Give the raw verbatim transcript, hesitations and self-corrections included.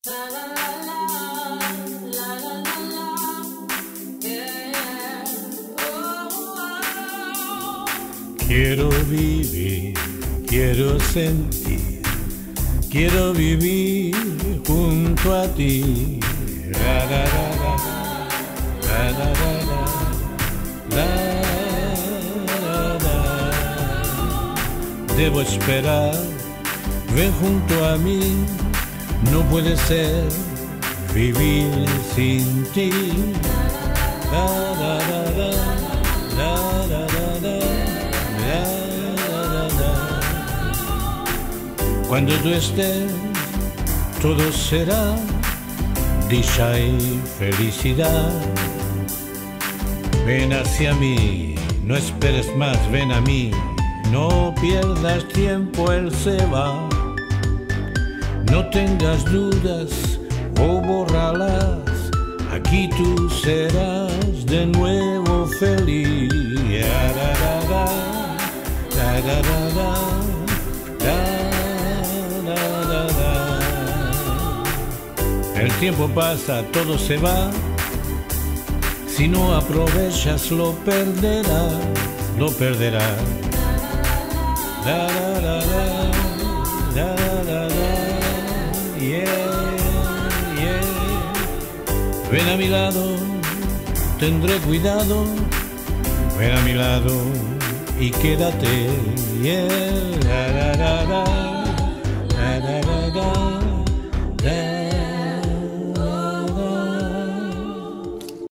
Quiero vivir, quiero sentir, quiero vivir junto a ti. La, la, la, la, la, la, la, la, la, la. Debo esperar, ven junto a mí, no puede ser vivir sin ti. La, la, la, la, la, la, la, la. Cuando tú estés, todo será dicha y felicidad. Ven hacia mí, no esperes más, ven a mí. No pierdas tiempo, él se va. No tengas dudas o bórralas. Aquí tú serás de nuevo feliz. Da, da, da, da, da, da, da, da. El tiempo pasa, todo se va. Si no aprovechas, lo perderás, lo perderás. La, la, la, la, la, la, la, yeah, yeah. Ven a mi lado, tendré cuidado. Ven a mi lado y quédate. Yeah, la, la, la, la, la, la, la, la.